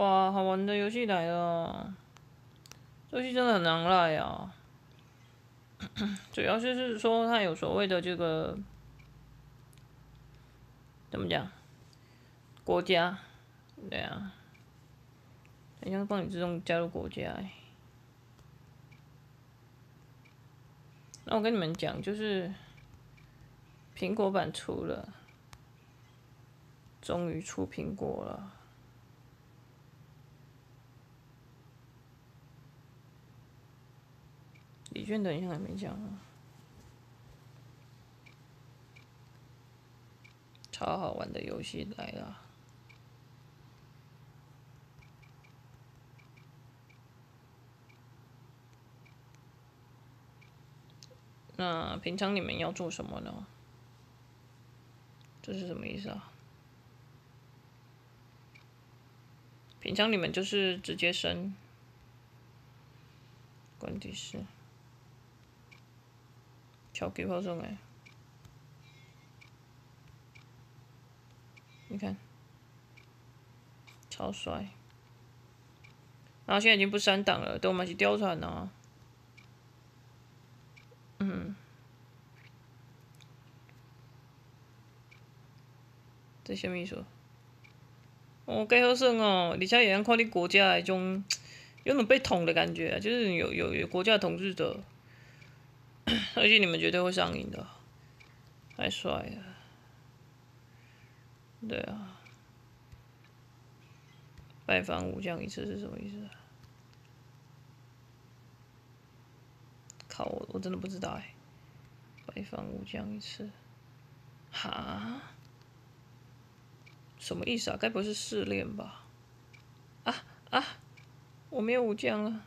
哇，好玩的游戏来了！这游戏真的很难赖啊。主要就是说它有所谓的这个怎么讲国家，对啊，很像帮你自动加入国家那我跟你们讲，就是苹果版出了，终于出苹果了。李炫等一下还没讲啊，超好玩的游戏来了。那平常你们要做什么呢？这是什么意思啊？平常你们就是直接升，关底是超级好送哎！你看，超帅。然后现在已经不删档了，都嘛是貂蝉啊。这什么意思？哦，介好耍哦，而且也能看你国家的那种有种被统的感觉，就是有国家统治者，而且你们绝对会上瘾的，太帅了。对啊，拜访武将一次是什么意思？靠，我真的不知道哎。拜访武将一次，哈？什么意思啊？该不会是试炼吧？啊！我没有武将了，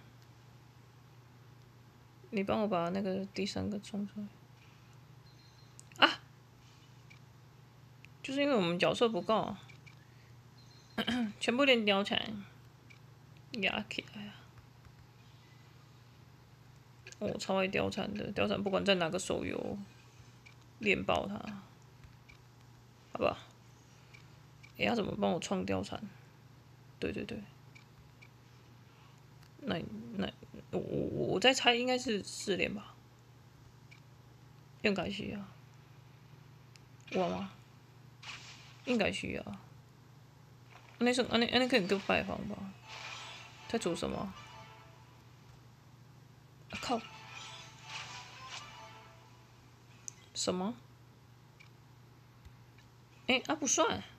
你帮我把那个第三个冲出来。啊！就是因为我们角色不够，全部练貂蝉，压起来啊！我超爱貂蝉的，貂蝉不管在哪个手游，练爆它，好不好？要怎么帮我创貂蝉？对对对，那我在猜应该是4连吧，应该是啊，我吗？应该是啊。那是安尼可以叫拜访吧？在做什么？啊靠！什么？不算。